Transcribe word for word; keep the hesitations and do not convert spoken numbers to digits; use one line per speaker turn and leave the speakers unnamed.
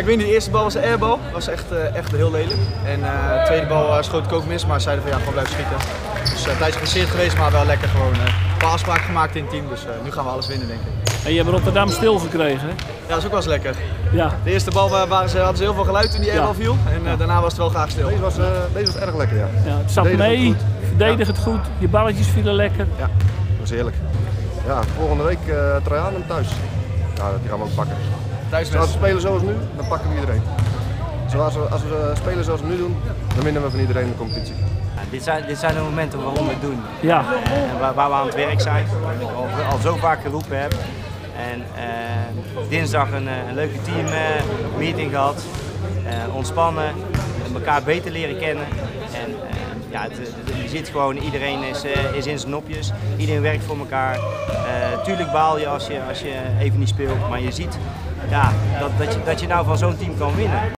ik weet niet, de eerste bal was een airbal, dat was echt, uh, echt heel lelijk. En uh, de tweede bal uh, schoot ik ook mis, maar zeiden van ja, gewoon blijven schieten. Dus uh, een tijdje geblesseerd geweest, maar wel lekker gewoon. Uh, een paar afspraken gemaakt in het team, dus uh, nu gaan we alles winnen denk ik.
En je hebt Rotterdam stil gekregen, hè?
Ja, dat is ook wel eens lekker.
Ja.
De eerste bal waren ze, hadden ze heel veel geluid toen die airbal ja. viel en uh, ja. daarna was het wel graag stil.
Deze was, uh, deze was erg lekker, ja.
ja het zat mee, verdedig het goed, je balletjes vielen lekker.
Ja, dat was heerlijk. Ja, volgende week uh, Trajanum thuis. Ja, die gaan we ook pakken. Als we spelen zoals nu, dan pakken we iedereen. Zoals we, als we spelen zoals we nu doen, dan winnen we van iedereen de competitie.
Ja, dit, zijn, dit zijn de momenten waarom we het doen.
Ja.
En waar, waar we aan het werk zijn, wat ik al, al zo vaak geroepen heb. En uh, dinsdag een, een leuke team uh, meeting gehad, uh, ontspannen, elkaar beter leren kennen. En, uh, ja, het, je ziet gewoon, iedereen is, uh, is in zijn nopjes, iedereen werkt voor elkaar. Uh, tuurlijk baal je als, je als je even niet speelt, maar je ziet ja, dat, dat, je, dat je nou van zo'n team kan winnen.